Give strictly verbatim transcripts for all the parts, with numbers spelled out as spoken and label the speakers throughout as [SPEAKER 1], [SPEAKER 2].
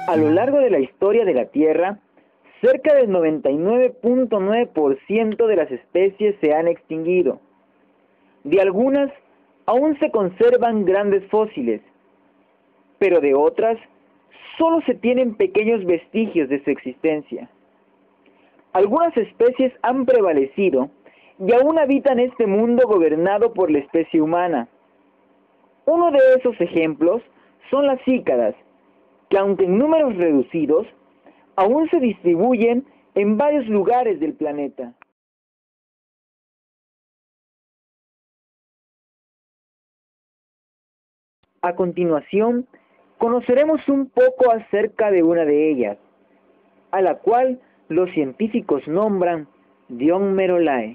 [SPEAKER 1] A lo largo de la historia de la Tierra, cerca del noventa y nueve punto nueve por ciento de las especies se han extinguido. De algunas, aún se conservan grandes fósiles, pero de otras, solo se tienen pequeños vestigios de su existencia. Algunas especies han prevalecido y aún habitan este mundo gobernado por la especie humana. Uno de esos ejemplos son las cícadas, que aunque en números reducidos, aún se distribuyen en varios lugares del planeta. A continuación, conoceremos un poco acerca de una de ellas, a la cual los científicos nombran Dion Merolae.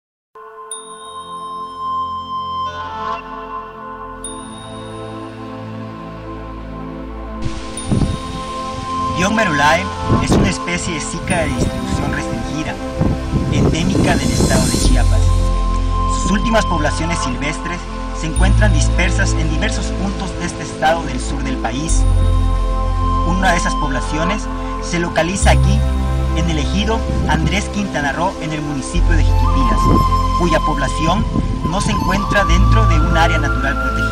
[SPEAKER 2] Dion Merolae es una especie de cícada de distribución restringida, endémica del estado de Chiapas. Sus últimas poblaciones silvestres se encuentran dispersas en diversos puntos de este estado del sur del país. Una de esas poblaciones se localiza aquí, en el ejido Andrés Quintana Roo, en el municipio de Jiquipilas, cuya población no se encuentra dentro de un área natural protegida.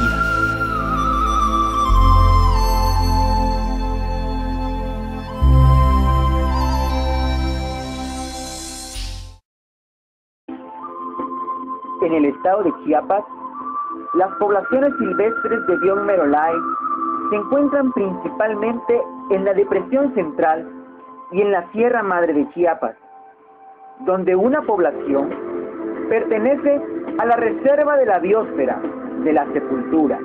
[SPEAKER 1] En el estado de Chiapas, las poblaciones silvestres de Dion Merolae se encuentran principalmente en la Depresión Central y en la Sierra Madre de Chiapas, donde una población pertenece a la Reserva de la Biosfera de la Sepultura.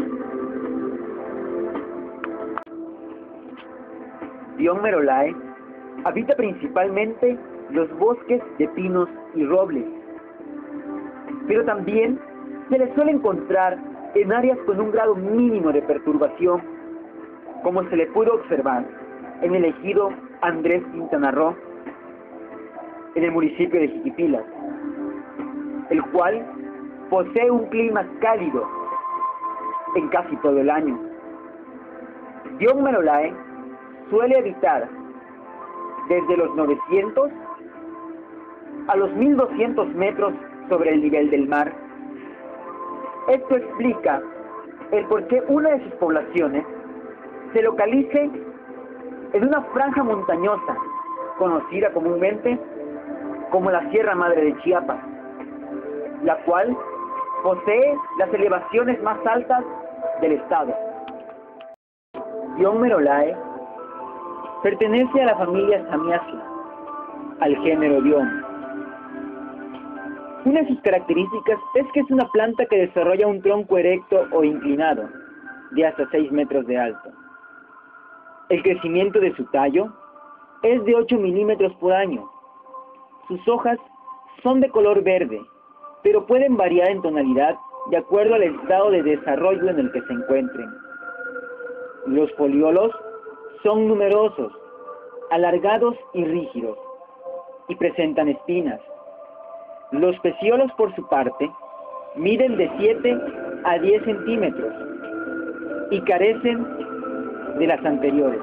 [SPEAKER 1] Dion Merolae habita principalmente los bosques de pinos y robles, pero también se le suele encontrar en áreas con un grado mínimo de perturbación, como se le pudo observar en el ejido Andrés Quintana Roo, en el municipio de Jiquipilas, el cual posee un clima cálido en casi todo el año. Dion Merolae suele habitar desde los novecientos a los mil doscientos metros sobre el nivel del mar. Esto explica el por qué una de sus poblaciones se localice en una franja montañosa conocida comúnmente como la Sierra Madre de Chiapas, la cual posee las elevaciones más altas del estado. Dion Merolae pertenece a la familia Samiaceae, al género Dion. Una de sus características es que es una planta que desarrolla un tronco erecto o inclinado, de hasta seis metros de alto. El crecimiento de su tallo es de ocho milímetros por año. Sus hojas son de color verde, pero pueden variar en tonalidad de acuerdo al estado de desarrollo en el que se encuentren. Los foliolos son numerosos, alargados y rígidos, y presentan espinas. Los pecíolos, por su parte, miden de siete a diez centímetros y carecen de las anteriores.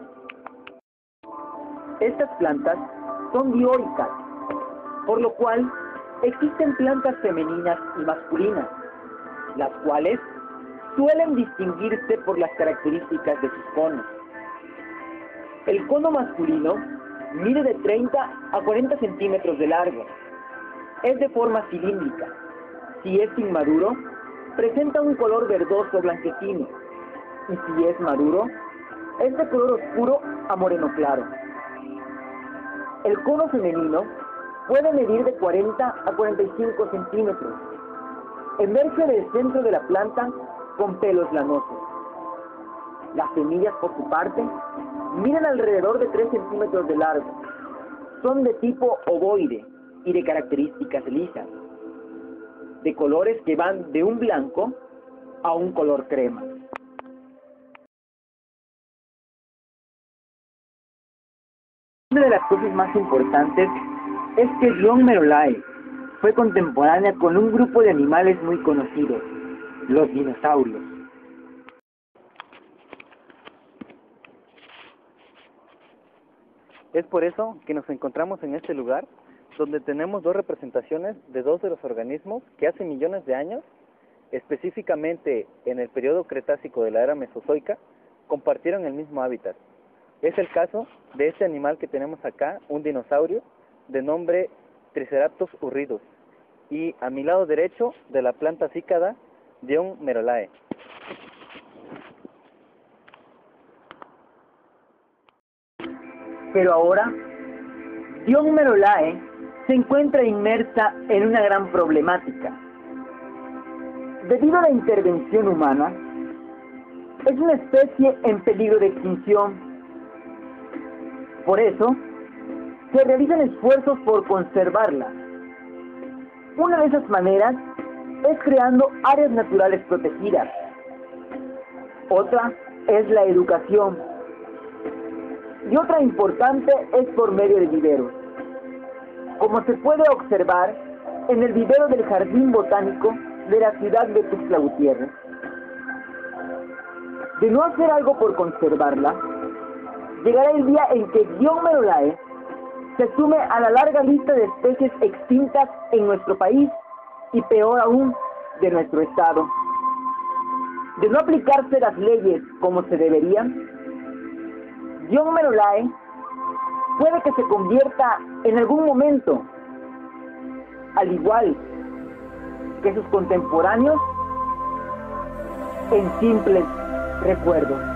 [SPEAKER 1] Estas plantas son dioicas, por lo cual existen plantas femeninas y masculinas, las cuales suelen distinguirse por las características de sus conos. El cono masculino mide de treinta a cuarenta centímetros de largo. Es de forma cilíndrica. Si es inmaduro, presenta un color verdoso blanquecino, y si es maduro, es de color oscuro a moreno claro. El cono femenino puede medir de cuarenta a cuarenta y cinco centímetros. Emerge del centro de la planta con pelos lanosos. Las semillas, por su parte, miden alrededor de tres centímetros de largo. Son de tipo ovoide y de características lisas, de colores que van de un blanco a un color crema. Una de las cosas más importantes es que Dion Merolae fue contemporánea con un grupo de animales muy conocidos, los dinosaurios.
[SPEAKER 3] Es por eso que nos encontramos en este lugar, donde tenemos dos representaciones de dos de los organismos que hace millones de años, específicamente en el periodo Cretácico de la era Mesozoica, compartieron el mismo hábitat. Es el caso de este animal que tenemos acá, un dinosaurio de nombre Triceratops urridus, y a mi lado derecho de la planta cícada Dion merolae.
[SPEAKER 1] Pero ahora, Dion merolae se encuentra inmersa en una gran problemática. Debido a la intervención humana, es una especie en peligro de extinción. Por eso, se realizan esfuerzos por conservarla. Una de esas maneras es creando áreas naturales protegidas. Otra es la educación. Y otra importante es por medio de viveros. Como se puede observar en el vivero del Jardín Botánico de la ciudad de Tuxtla Gutiérrez. De no hacer algo por conservarla, llegará el día en que Dion merolae se sume a la larga lista de especies extintas en nuestro país y peor aún, de nuestro estado. De no aplicarse las leyes como se deberían, Dion merolae puede que se convierta en algún momento, al igual que sus contemporáneos, en simples recuerdos.